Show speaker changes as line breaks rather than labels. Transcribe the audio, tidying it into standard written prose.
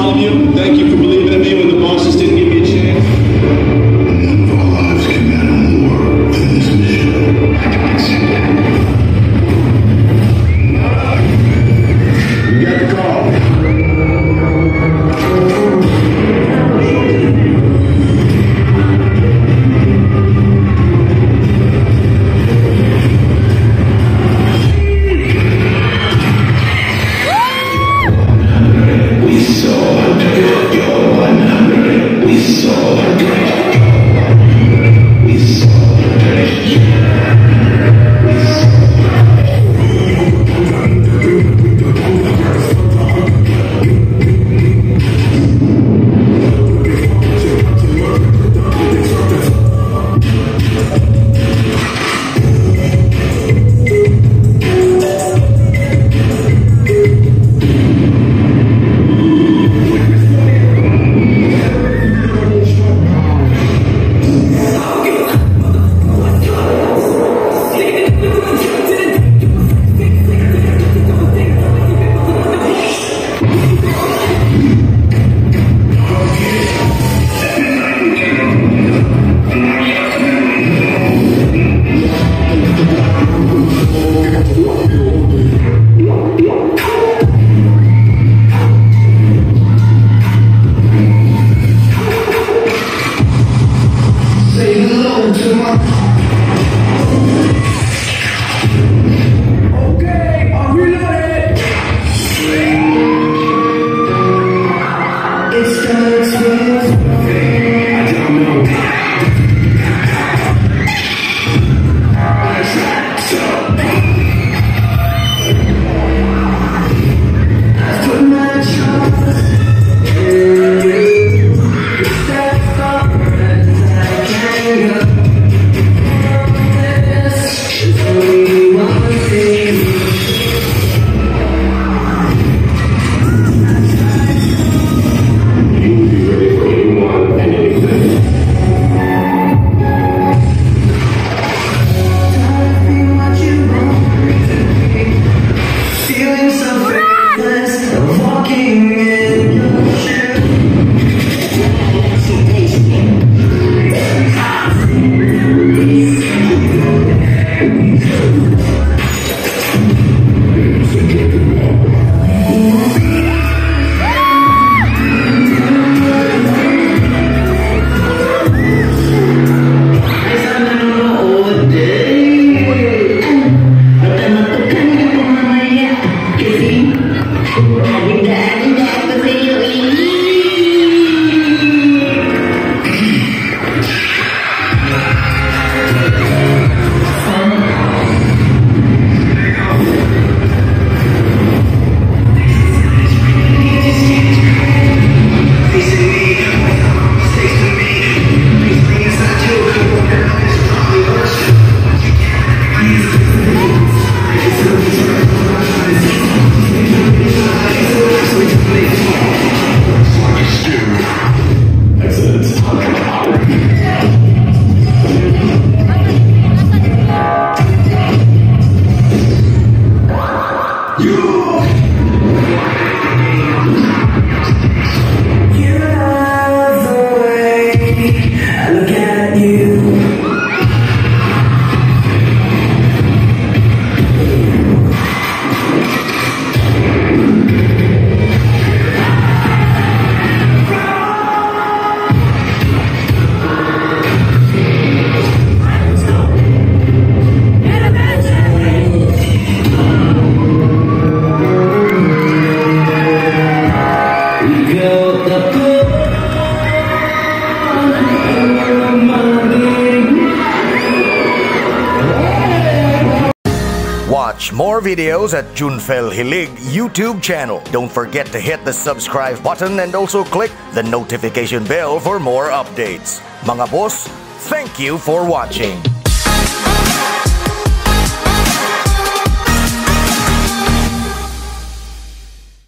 all of you. Thank you for believing in me when the bosses didn't give me a chance.
None of our lives can matter more than this mission. I can accept that. You got the call.
Watch more videos at Junfel Hilig YouTube channel. Don't forget to hit the subscribe button and also click the notification bell for more updates. Mga boss, thank you for watching.